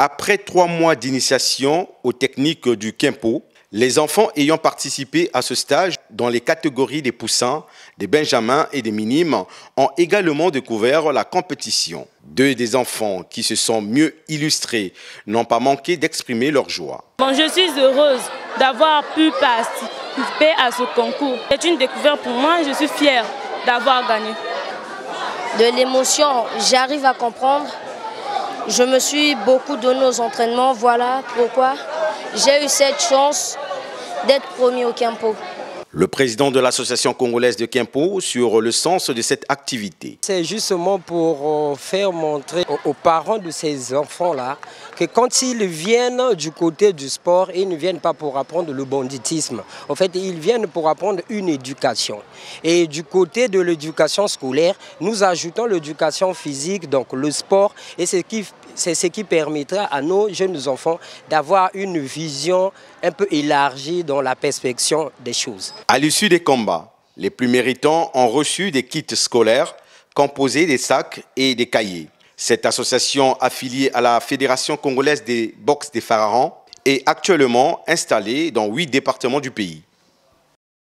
Après 3 mois d'initiation aux techniques du Kempo, les enfants ayant participé à ce stage dans les catégories des poussins, des benjamins et des minimes ont également découvert la compétition. 2 des enfants qui se sont mieux illustrés n'ont pas manqué d'exprimer leur joie. Je suis heureuse d'avoir pu participer à ce concours. C'est une découverte pour moi, je suis fière d'avoir gagné. De l'émotion, j'arrive à comprendre. Je me suis beaucoup donné aux entraînements, voilà pourquoi j'ai eu cette chance d'être premier au Kempo. Le président de l'association congolaise de Kempo sur le sens de cette activité. C'est justement pour faire montrer aux parents de ces enfants-là que quand ils viennent du côté du sport, ils ne viennent pas pour apprendre le banditisme. En fait, ils viennent pour apprendre une éducation. Et du côté de l'éducation scolaire, nous ajoutons l'éducation physique, donc le sport, et c'est ce qui permettra à nos jeunes enfants d'avoir une vision un peu élargie dans la perspective des choses. À l'issue des combats, les plus méritants ont reçu des kits scolaires composés des sacs et des cahiers. Cette association affiliée à la Fédération congolaise des boxe des pharaons est actuellement installée dans 8 départements du pays.